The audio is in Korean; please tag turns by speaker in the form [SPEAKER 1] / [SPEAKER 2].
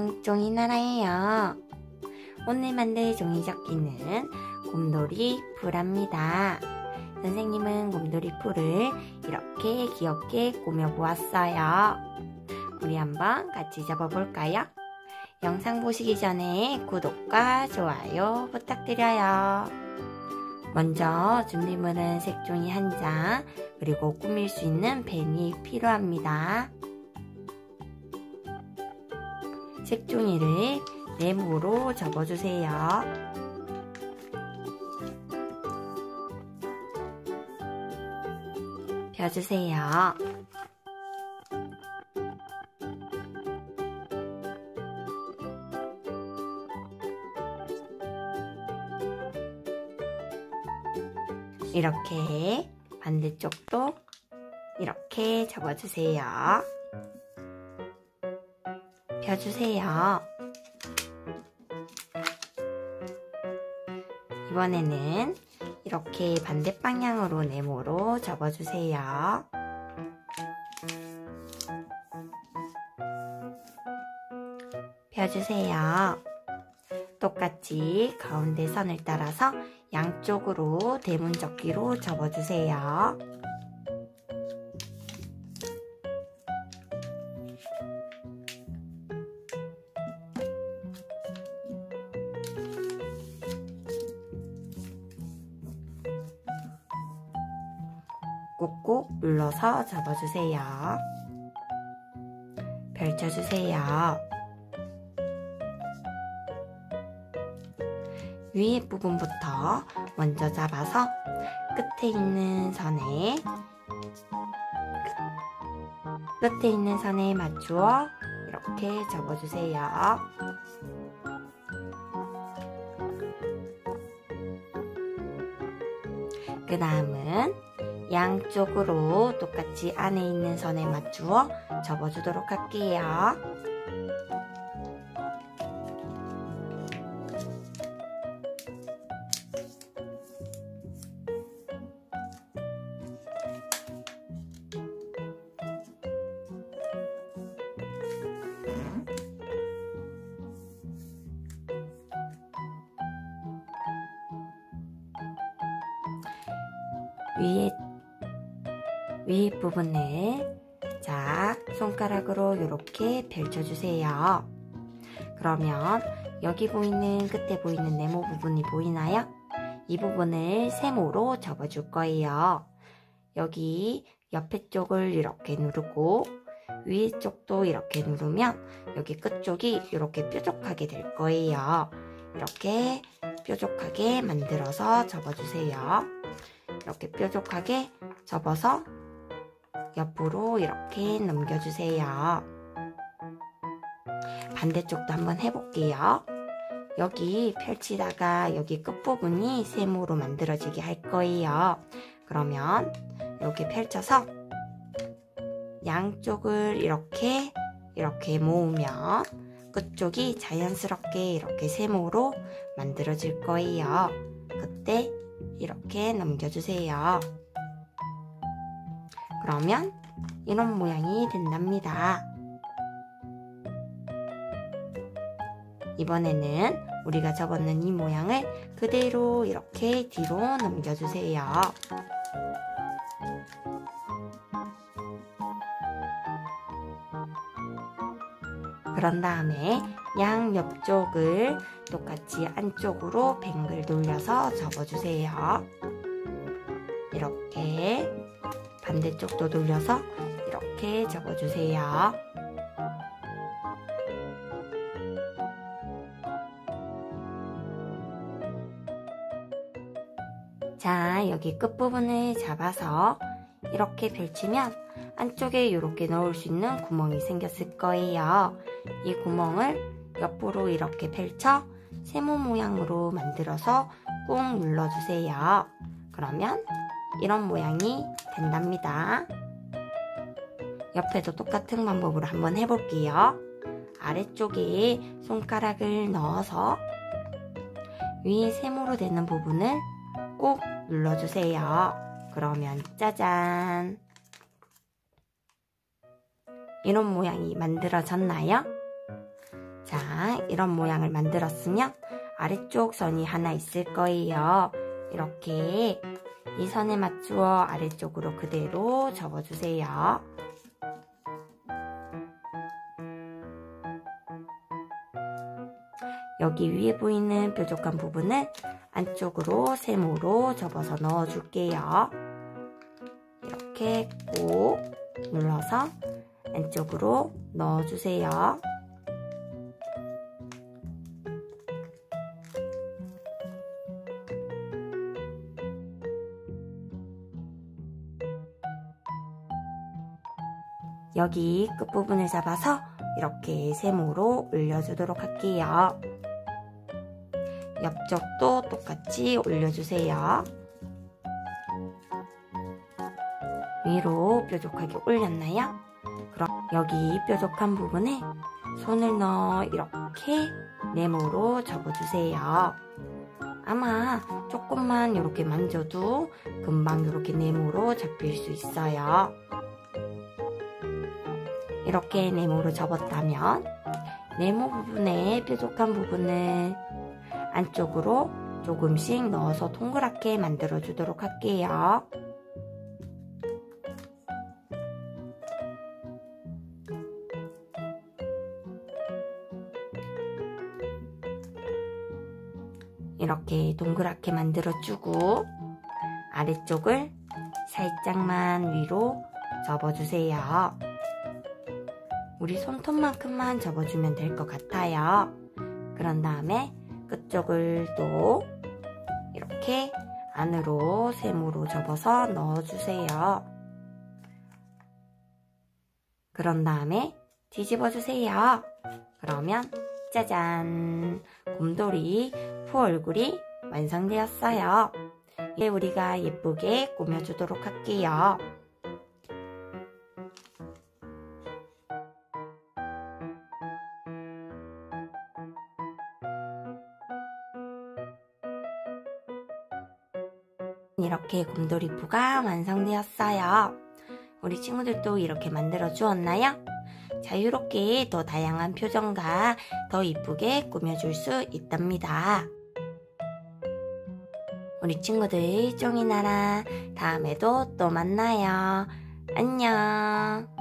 [SPEAKER 1] 안녕, 종이나라예요. 오늘 만들 종이접기는 곰돌이 풀합니다. 선생님은 곰돌이 풀을 이렇게 귀엽게 꾸며보았어요. 우리 한번 같이 접어볼까요? 영상 보시기 전에 구독과 좋아요 부탁드려요. 먼저 준비물은 색종이 1장, 그리고 꾸밀 수 있는 펜이 필요합니다. 색종이를 네모로 접어주세요. 펴주세요. 이렇게 반대쪽도 이렇게 접어주세요. 펴주세요. 이번에는 이렇게 반대 방향으로 네모로 접어주세요. 펴주세요. 똑같이 가운데 선을 따라서 양쪽으로 대문접기로 접어주세요. 꾹꾹 눌러서 접어주세요. 펼쳐주세요. 위에 부분부터 먼저 잡아서 끝에 있는 선에 맞추어 이렇게 접어주세요. 그 다음은 양쪽으로 똑같이 안에 있는 선에 맞추어 접어주도록 할게요. 위에 부분을 손가락으로 이렇게 펼쳐주세요. 그러면 여기 보이는 끝에 보이는 네모 부분이 보이나요? 이 부분을 세모로 접어줄 거예요. 여기 옆에 쪽을 이렇게 누르고 위에 쪽도 이렇게 누르면 여기 끝쪽이 이렇게 뾰족하게 될 거예요. 이렇게 뾰족하게 만들어서 접어주세요. 이렇게 뾰족하게 접어서 옆으로 이렇게 넘겨주세요. 반대쪽도 한번 해볼게요. 여기 펼치다가 여기 끝부분이 세모로 만들어지게 할 거예요. 그러면 이렇게 펼쳐서 양쪽을 이렇게 모으면 끝쪽이 자연스럽게 이렇게 세모로 만들어질 거예요. 그때 이렇게 넘겨주세요. 그러면 이런 모양이 된답니다. 이번에는 우리가 접었는 이 모양을 그대로 이렇게 뒤로 넘겨주세요. 그런 다음에 양 옆쪽을 똑같이 안쪽으로 뱅글 돌려서 접어주세요. 이렇게 반대쪽도 돌려서 이렇게 접어주세요. 자, 여기 끝부분을 잡아서 이렇게 펼치면 안쪽에 이렇게 넣을 수 있는 구멍이 생겼을 거예요. 이 구멍을 옆으로 이렇게 펼쳐 세모 모양으로 만들어서 꾹 눌러주세요. 그러면 이런 모양이 된답니다. 옆에도 똑같은 방법으로 한번 해볼게요. 아래쪽에 손가락을 넣어서 위에 세모로 되는 부분을 꼭 눌러주세요. 그러면 짜잔! 이런 모양이 만들어졌나요? 자, 모양, 이런 모양을 만들었으면 아래쪽 선이 하나 있을 거예요. 이렇게 이 선에 맞추어 아래쪽으로 그대로 접어주세요. 여기 위에 보이는 뾰족한 부분을 안쪽으로 세모로 접어서 넣어줄게요. 이렇게 꾹 눌러서 안쪽으로 넣어주세요. 여기 끝부분을 잡아서 이렇게 세모로 올려주도록 할게요. 옆쪽도 똑같이 올려주세요. 위로 뾰족하게 올렸나요? 그럼 여기 뾰족한 부분에 손을 넣어 이렇게 네모로 접어주세요. 아마 조금만 이렇게 만져도 금방 이렇게 네모로 잡힐 수 있어요. 이렇게 네모로 접었다면 네모 부분에 뾰족한 부분을 안쪽으로 조금씩 넣어서 동그랗게 만들어 주도록 할게요. 이렇게 동그랗게 만들어 주고 아래쪽을 살짝만 위로 접어주세요. 우리 손톱만큼만 접어주면 될 것 같아요. 그런 다음에 끝쪽을 또 이렇게 안으로 세모로 접어서 넣어주세요. 그런 다음에 뒤집어주세요. 그러면 짜잔! 곰돌이 푸 얼굴이 완성되었어요. 이제 우리가 예쁘게 꾸며주도록 할게요. 이렇게 곰돌이 푸가 완성되었어요. 우리 친구들도 이렇게 만들어 주었나요? 자유롭게 더 다양한 표정과 더 이쁘게 꾸며줄 수 있답니다. 우리 친구들 쫑이나라 다음에도 또 만나요. 안녕.